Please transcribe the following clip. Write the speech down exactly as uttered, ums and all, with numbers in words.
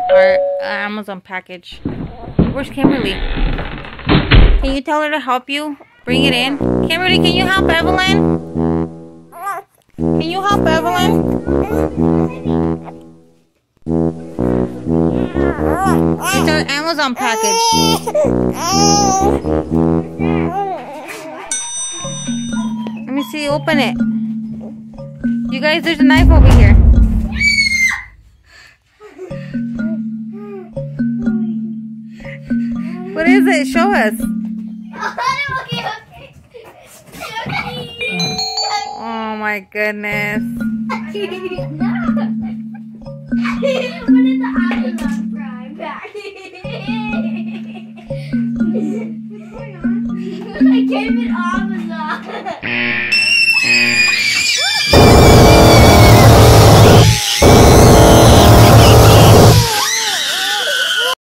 our uh, Amazon package. Where's Kimberly? Can you tell her to help you bring it in? Kimberly, can you help Evelyn? Can you help Evelyn? It's our Amazon package. Let me see. Open it. You guys, there's a knife over here. What is it? Show us. Oh my goodness.